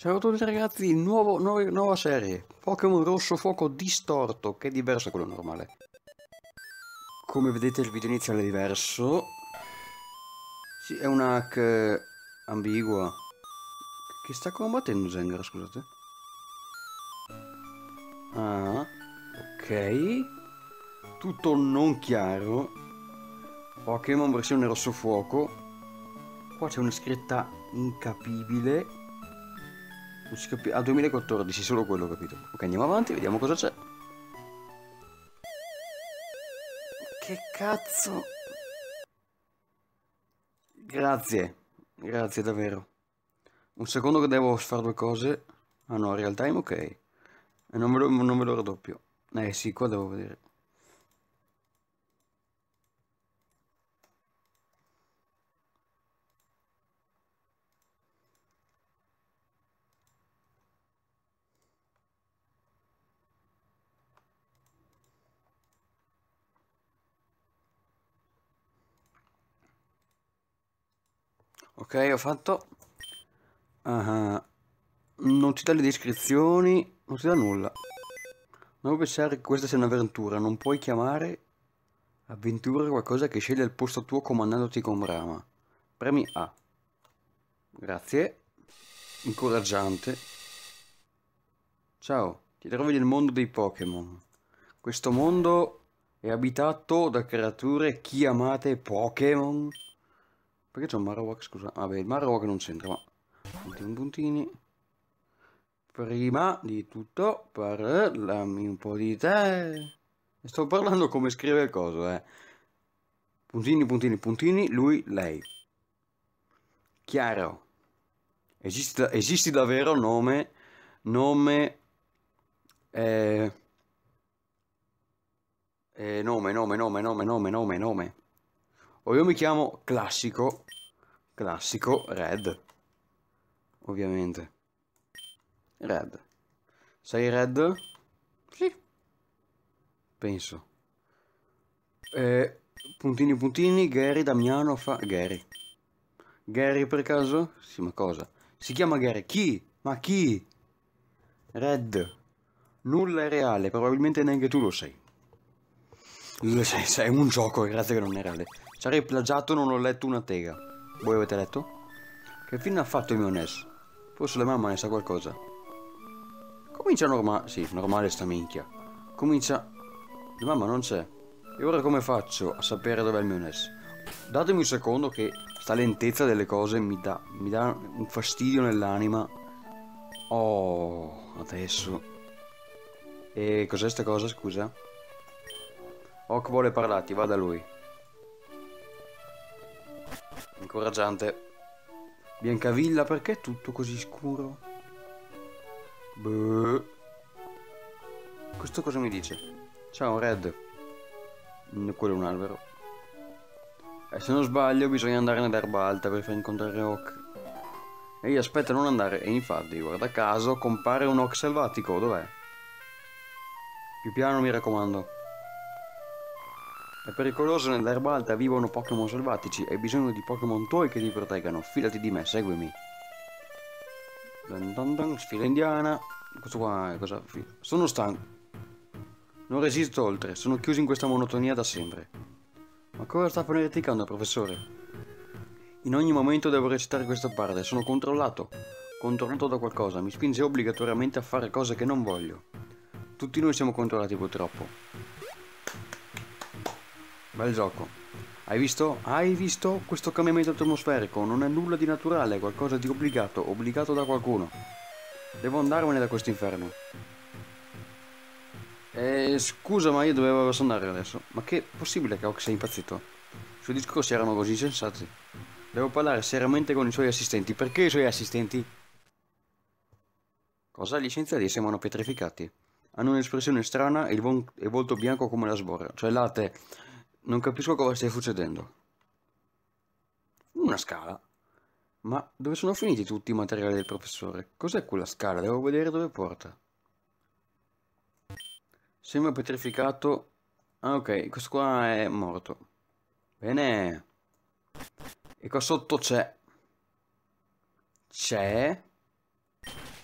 Ciao a tutti ragazzi, nuova serie, Pokémon Rosso Fuoco Distorto, che è diverso da quello normale. Come vedete il video iniziale è diverso. Sì, è una hack ambigua. Chi sta combattendo Zengara, scusate? Ah, ok. Tutto non chiaro. Pokémon versione Rosso Fuoco. Qua c'è una scritta incapibile. A 2014, solo quello ho capito. Ok, andiamo avanti, vediamo cosa c'è. Che cazzo? Grazie davvero. Un secondo che devo fare due cose. Ah no, real time ok. E non ve lo raddoppio. Sì, qua devo vedere. Ok, ho fatto. Ah, non ti dà le descrizioni, non ti dà nulla. Non pensare che questa sia un'avventura, non puoi chiamare avventura qualcosa che sceglie il posto tuo comandandoti con Brahma. Premi A. Grazie. Incoraggiante. Ciao, ti trovi nel mondo dei Pokémon. Questo mondo è abitato da creature chiamate Pokémon. Perché c'è un Marowak, scusa? Vabbè, il Marowak non c'entra, ma... Puntini puntini. Prima di tutto parlami un po' di te. Sto parlando come scrive il coso, eh. Puntini puntini puntini, lui, lei. Chiaro. Esisti davvero nome, eh, nome. O io mi chiamo classico, Red, ovviamente. Red. Sei Red? Sì, penso. Puntini puntini, Gary Damiano fa... Gary per caso? Sì, ma cosa? Si chiama Gary. Chi? Ma chi? Red. Nulla è reale, probabilmente neanche tu lo sei. Sei un gioco, grazie che non è reale. Sarei plagiato, non ho letto una tega. Voi avete letto? Che fine ha fatto il mio NES? Forse la mamma ne sa qualcosa. Comincia normale... Sì, normale sta minchia. Comincia... La mamma non c'è. E ora come faccio a sapere dov'è il mio NES? Datemi un secondo che sta lentezza delle cose mi dà un fastidio nell'anima. Oh, adesso. E cos'è sta cosa, scusa? Oak vuole parlarti, va da lui. Incoraggiante. Biancavilla, perché è tutto così scuro? Beh. Questo cosa mi dice? Ciao, Red. Quello è un albero. E se non sbaglio bisogna andare nell'erba alta per far incontrare Oak. Ehi, aspetta, non andare. E infatti, guarda caso, compare un Oak selvatico. Dov'è? Più piano, mi raccomando. È pericoloso, nell'erba alta vivono Pokémon selvatici e hai bisogno di Pokémon tuoi che ti proteggano. Fidati di me, seguimi. Dun dun dun, sfida indiana. Questo qua è cosa... Sono stanco. Non resisto oltre, sono chiuso in questa monotonia da sempre. Ma cosa sta pianificando, professore? In ogni momento devo recitare questa parte, sono controllato da qualcosa, mi spinge obbligatoriamente a fare cose che non voglio. Tutti noi siamo controllati purtroppo. Bel gioco. Hai visto? Hai visto? Questo cambiamento atmosferico non è nulla di naturale, è qualcosa di obbligato da qualcuno. Devo andarmene da questo inferno. Scusa, ma io dovevo andare adesso. Ma che è possibile che Oak sia impazzito? I suoi discorsi erano così sensati. Devo parlare seriamente con i suoi assistenti. Perché i suoi assistenti? Cosa? Gli scienziati sembrano pietrificati. Hanno un'espressione strana e il volto bianco come la sborra. Cioè, latte, non capisco cosa stia succedendo. Una scala? Ma dove sono finiti tutti i materiali del professore? Cos'è quella scala? Devo vedere dove porta. Sembra pietrificato. Ah, ok, questo qua è morto. Bene. E qua sotto c'è...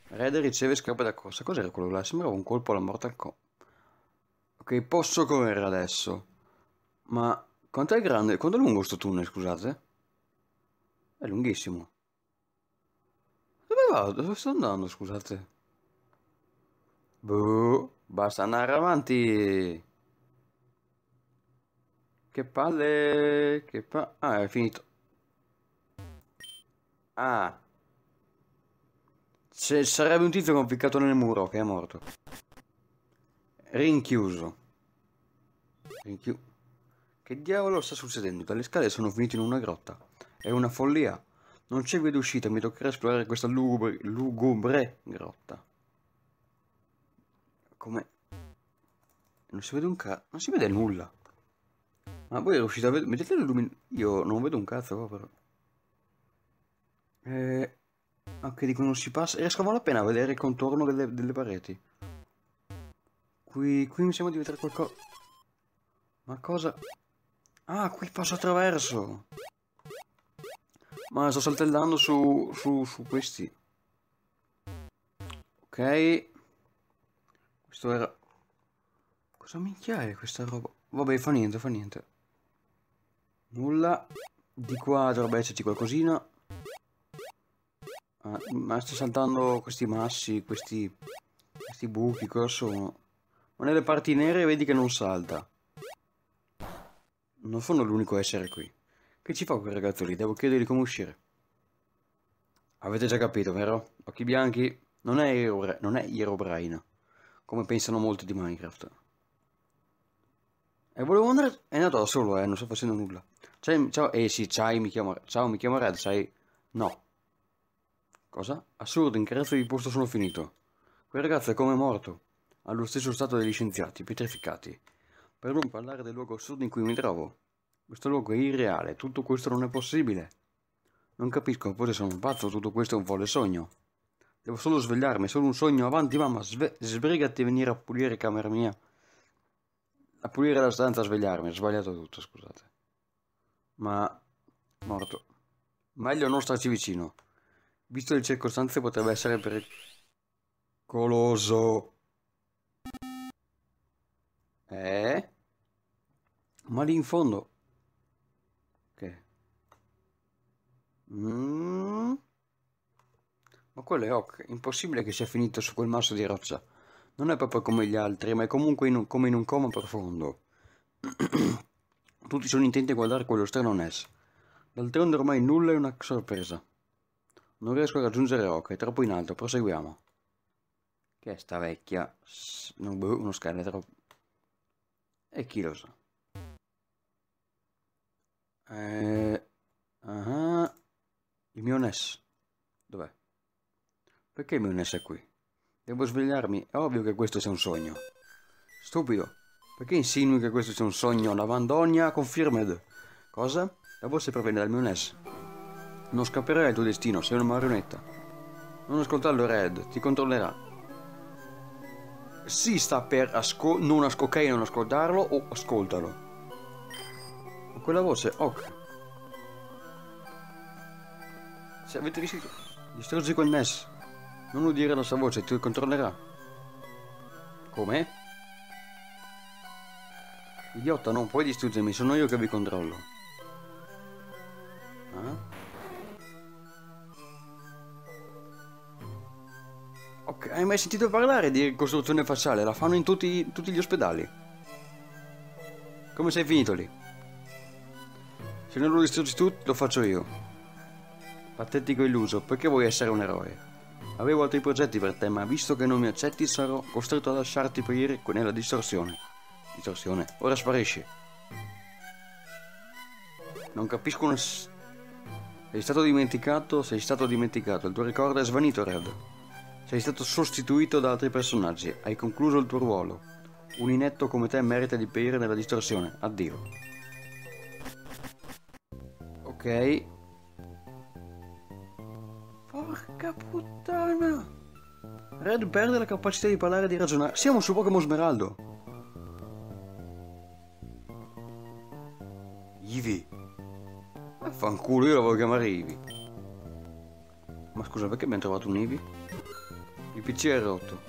Red riceve scarpe da corsa. Cos'era quello là? Sembrava un colpo alla Mortal Kombat. Ok, posso correre adesso. Ma quanto è grande? Quanto è lungo sto tunnel, scusate? È lunghissimo. Dove vado? Dove sto andando, scusate? Boh, basta andare avanti. Che palle. Ah, è finito. Ah. Se sarebbe un tizio conficcato nel muro che è morto. Rinchiuso. Che diavolo sta succedendo? Dalle scale sono finito in una grotta. È una follia. Non c'è via d'uscita, mi toccherà esplorare questa lugubre grotta. Come? Non si vede un cazzo. Non si vede nulla. Ma voi riuscite a vedere? Vedete le lumine? Io non vedo un cazzo qua però. Ok, dico non si passa. Riesco a malapena a vedere il contorno delle pareti. Qui mi sembra di vedere qualcosa. Ma cosa? Ah, qui passo attraverso. Ma sto saltellando su questi. Ok. Questo era... Cosa minchia è questa roba? Vabbè, fa niente, fa niente. Nulla. Di qua dovrebbe esserci qualcosina. Ah, ma sto saltando questi massi, questi buchi, cosa sono? Ma nelle parti nere vedi che non salta. Non sono l'unico essere qui. Che ci fa quel ragazzo lì? Devo chiedergli come uscire. Avete già capito, vero? Occhi bianchi non è Herobrine, come pensano molti di Minecraft. E volevo andare... È andato da solo, non sto facendo nulla. Ciao, sì, ciao, mi chiamo Red, sai... No. Cosa? Assurdo, in che razza di posto sono finito? Quel ragazzo è come morto. Ha lo stesso stato degli scienziati, pietrificati. Per non parlare del luogo assurdo in cui mi trovo. Questo luogo è irreale, tutto questo non è possibile. Non capisco, forse sono un pazzo, tutto questo è un folle sogno. Devo solo svegliarmi, è solo un sogno. Avanti, mamma, sbrigati a venire a pulire camera mia. A pulire la stanza, a svegliarmi. Ho sbagliato tutto, scusate. Ma... morto. Meglio non starci vicino. Visto le circostanze potrebbe essere pericoloso. Ma lì in fondo... Che? Ma quello è Oak. Impossibile che sia finito su quel masso di roccia. Non è proprio come gli altri, ma è comunque come in un coma profondo. Tutti sono intenti a guardare quello strano Ness. D'altronde ormai nulla è una sorpresa. Non riesco a raggiungere Oak, è troppo in alto, proseguiamo. Che è sta vecchia? Uno scheletro. E chi lo sa? Il mio Ness. Dov'è? Perché il mio Ness è qui? Devo svegliarmi, è ovvio che questo sia un sogno. Stupido. Perché insinui che questo sia un sogno? Lavandonia confirmed. Cosa? La voce proviene dal mio Ness. Non scapperai al tuo destino, sei una marionetta. Non ascoltarlo, Red, ti controllerà. Si sta per non ascoltarlo o ascoltalo. Ma quella voce, ok. Se avete visto, distruggi quel Ness. Non udire la sua voce, ti controllerà. Come? Idiota, non puoi distruggermi, sono io che vi controllo. Ah? Ok, hai mai sentito parlare di ricostruzione facciale? La fanno in tutti gli ospedali. Come sei finito lì? Se non lo distruggi tu, lo faccio io. Patetico illuso, perché vuoi essere un eroe? Avevo altri progetti per te, ma visto che non mi accetti, sarò costretto a lasciarti perire nella distorsione. Distorsione? Ora sparisci. Non capisco una... Sei stato dimenticato, il tuo ricordo è svanito, Red. Sei stato sostituito da altri personaggi, hai concluso il tuo ruolo. Un inetto come te merita di perire nella distorsione. Addio. Ok. Porca puttana. Red perde la capacità di parlare e di ragionare. Siamo su Pokémon Smeraldo. Eevee. Fanculo, io la voglio chiamare Eevee. Ma scusa, perché abbiamo trovato un Eevee? Il PC è rotto.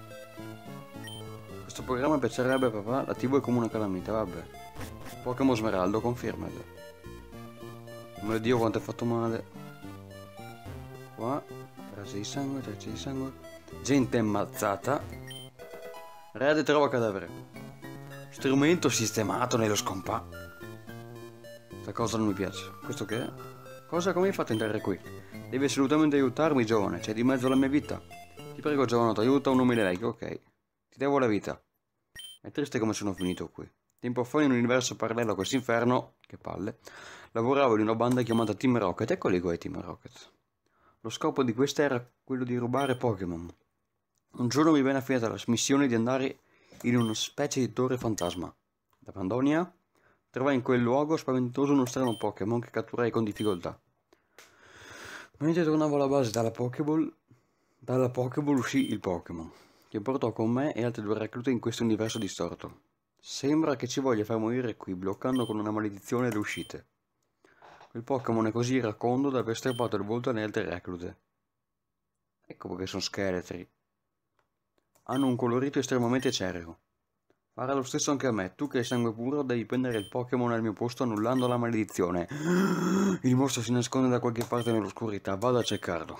Questo programma piacerebbe a papà, la TV è come una calamita, vabbè. Pokémon Smeraldo, confermalo. Mio Dio quanto è fatto male. Qua, tracce di sangue, tracce di sangue. Gente ammazzata. Red trova cadavere. Strumento sistemato nello scompa. Questa cosa non mi piace. Questo che è? Cosa? Come hai fatto a entrare qui? Devi assolutamente aiutarmi, giovane. C'è di mezzo la mia vita. Ti prego, giovanotto, aiuta un umile vecchio, ok. Ti devo la vita. È triste come sono finito qui. Tempo fa in un universo parallelo a quest'inferno, che palle, lavoravo in una banda chiamata Team Rocket. Eccoli qua i Team Rocket. Lo scopo di questa era quello di rubare Pokémon. Un giorno mi venne affidata la missione di andare in una specie di torre fantasma. Da Pandonia trovai in quel luogo spaventoso uno strano Pokémon che catturai con difficoltà. Mentre tornavo alla base dalla Pokéball uscì il Pokémon, che portò con me e altri 2 reclute in questo universo distorto. Sembra che ci voglia far morire qui, bloccando con una maledizione le uscite. Quel Pokémon è così iracondo da aver strappato il volto alle altre reclute. Ecco perché sono scheletri. Hanno un colorito estremamente cereo. Farà lo stesso anche a me. Tu che hai sangue puro devi prendere il Pokémon al mio posto annullando la maledizione. Il mostro si nasconde da qualche parte nell'oscurità. Vado a cercarlo.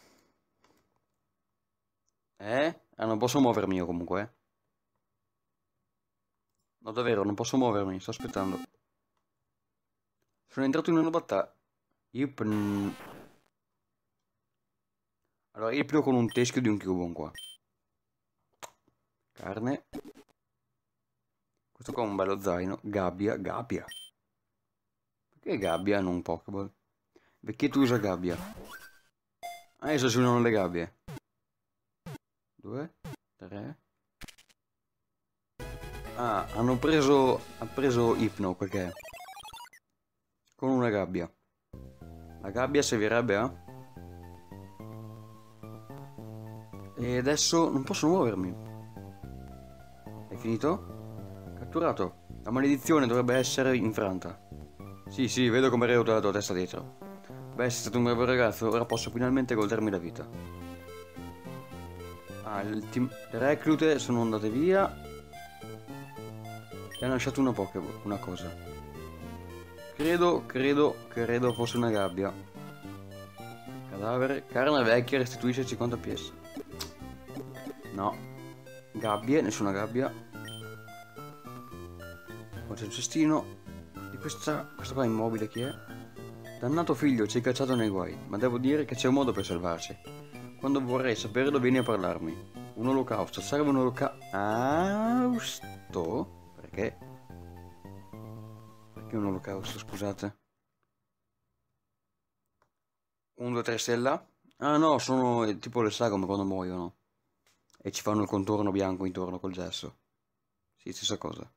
Non posso muovermi io comunque. No, davvero, non posso muovermi. Sto aspettando. Sono entrato in una battaglia. Allora, ipno con un teschio di un Cubone qua. Carne. Questo qua è un bello zaino. Gabbia. Perché gabbia non Pokéball? Perché tu usa gabbia? Adesso ci sono le gabbie. 2, 3. Ah, ha preso Ipno perché? Con una gabbia. La gabbia servirebbe a? E adesso non posso muovermi. Hai finito? Catturato. La maledizione dovrebbe essere infranta. Sì, vedo come hai rotto la tua testa dietro. Beh, sei stato un bravo ragazzo, ora posso finalmente godermi la vita. Ah, le reclute sono andate via. E hanno lasciato una Pokéball, una cosa. Credo fosse una gabbia. Cadavere. Carne vecchia restituisce 50 PS. No. Gabbie, nessuna gabbia. Qua c'è il cestino. E questo qua è immobile chi è? Dannato figlio, ci hai cacciato nei guai. Ma devo dire che c'è un modo per salvarci. Quando vorrei saperlo vieni a parlarmi. Un olocausto, serve un olocausto? Perché? Perché un olocausto, scusate? 1, 2, 3 stella? Ah no, sono tipo le sagome quando muoiono. E ci fanno il contorno bianco intorno col gesso. Sì, stessa cosa.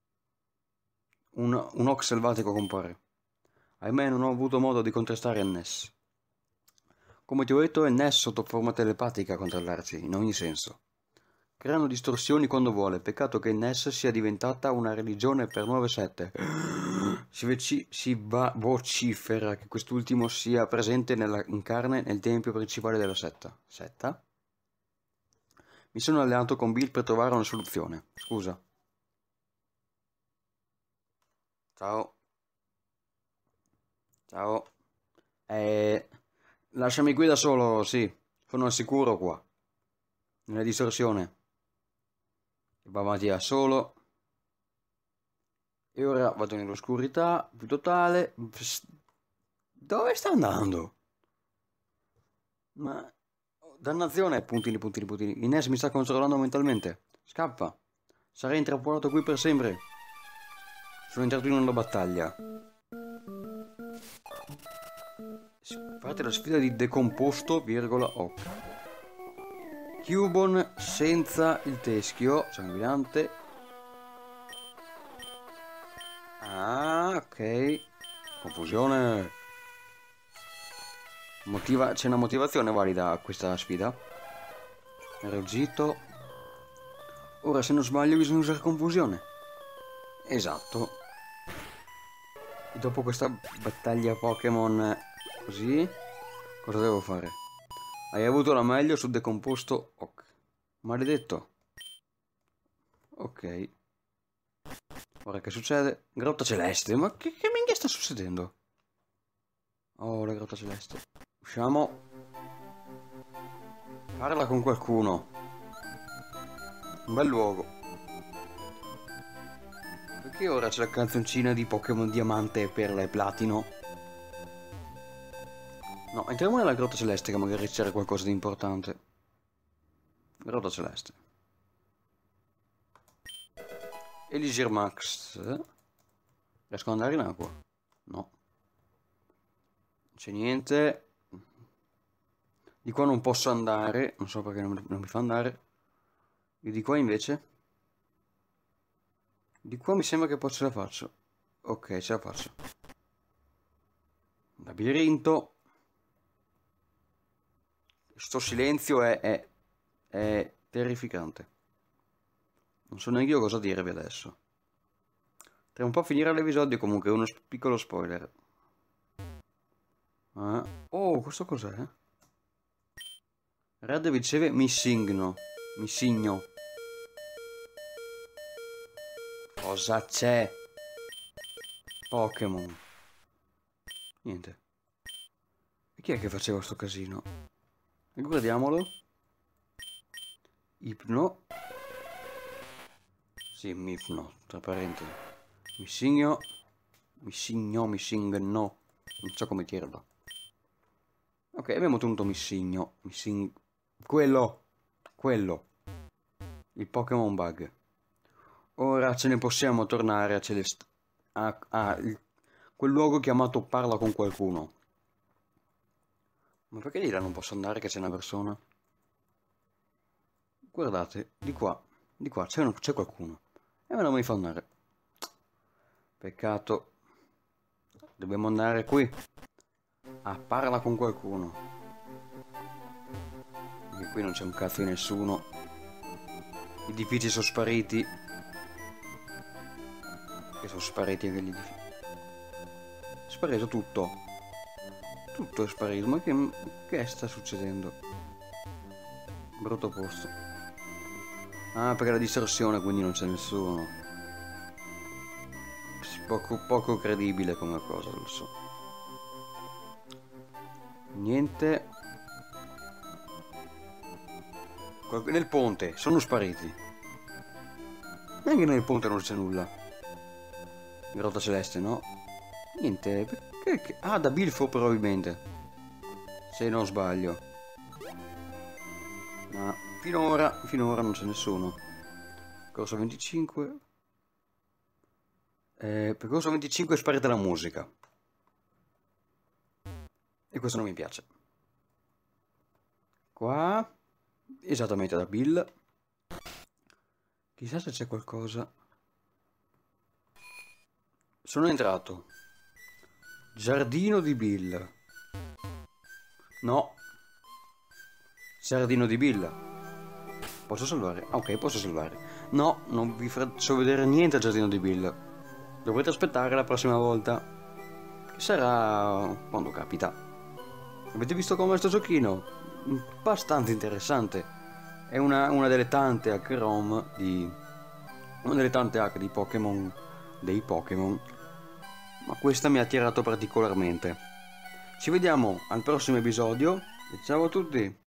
Un Ox selvatico compare. Ahimè non ho avuto modo di contrastare Ness. Come ti ho detto è Ness sotto forma telepatica a controllarci, in ogni senso. Creano distorsioni quando vuole, peccato che Ness sia diventata una religione per 9 sette. Si vocifera che quest'ultimo sia presente in carne nel tempio principale della setta. Setta? Mi sono alleato con Bill per trovare una soluzione. Scusa. Ciao. Ciao. Lasciami qui da solo, sì. Sono al sicuro qua. Nella distorsione. Va avanti da solo. E ora vado nell'oscurità più totale. Dove sta andando? Ma... Dannazione, puntini. Ines mi sta controllando mentalmente. Scappa. Sarei intrappolato qui per sempre. Sono entrato in una battaglia. Fate la sfida di decomposto, ok. Cubone senza il teschio, sanguinante. Ah, ok. Confusione. C'è una motivazione valida a questa sfida. Ruggito. Ora se non sbaglio bisogna usare confusione. Esatto. E dopo questa battaglia Pokémon così, cosa devo fare? Hai avuto la meglio sul decomposto oak. Maledetto. Ok. Ora che succede? Grotta celeste. Ma che minchia sta succedendo? Oh, la grotta celeste. Usciamo. Parla con qualcuno. Un bel luogo. Perché ora c'è la canzoncina di Pokémon Diamante, Perla e Platino? No, entriamo nella grotta celeste che magari c'era qualcosa di importante. Grotta celeste. Elisir Max. Riesco ad andare in acqua? No. Non c'è niente. Di qua non posso andare. Non so perché non mi fa andare. E di qua invece? Di qua mi sembra che poi ce la faccio. Ok, ce la faccio. Labirinto. Sto silenzio è terrificante. Non so neanche io cosa dirvi adesso. Tra un po' finire l'episodio, comunque uno piccolo spoiler. Oh, questo cos'è? Red riceve Missigno. Missigno. Cosa c'è? Pokémon. Niente. E chi è che faceva sto casino? Guardiamolo. Ipno. Sì, Mipno, tra parentesi. Missigno. Missigno. Non so come dirlo. Ok, abbiamo ottenuto Missigno. Quello. Il Pokémon Bug. Ora ce ne possiamo tornare a quel luogo chiamato Parla con qualcuno. Ma perché di là non posso andare che c'è una persona? Guardate, di qua c'è qualcuno. E me non mi fa andare. Peccato. Dobbiamo andare qui. Parla con qualcuno. E qui non c'è un cazzo di nessuno. Gli edifici sono spariti. Che sono spariti anche gli edifici. È sparito tutto. Tutto è sparito. Ma che sta succedendo? Brutto posto. Ah, perché la distorsione, quindi non c'è nessuno. Poco credibile come cosa, lo so. Niente. Nel ponte, sono spariti. Neanche nel ponte non c'è nulla. Grotta celeste, no? Niente. Ah, da Bilfo probabilmente. Se non sbaglio. Ma finora non c'è nessuno. Corso 25. Percorso 25 è sparita la musica. E questo non mi piace. Qua. Esattamente da Bill. Chissà se c'è qualcosa. Sono entrato. Giardino di Bill. No. Giardino di Bill. Posso salvare? Ok, posso salvare. No, non vi faccio vedere niente al giardino di Bill. Dovrete aspettare la prossima volta. Che sarà quando capita. Avete visto com'è sto giochino? Abbastanza interessante. È una delle tante hack ROM di... Una delle tante hack di Pokémon... Dei Pokémon. Ma questa mi ha attirato particolarmente. Ci vediamo al prossimo episodio. E ciao a tutti!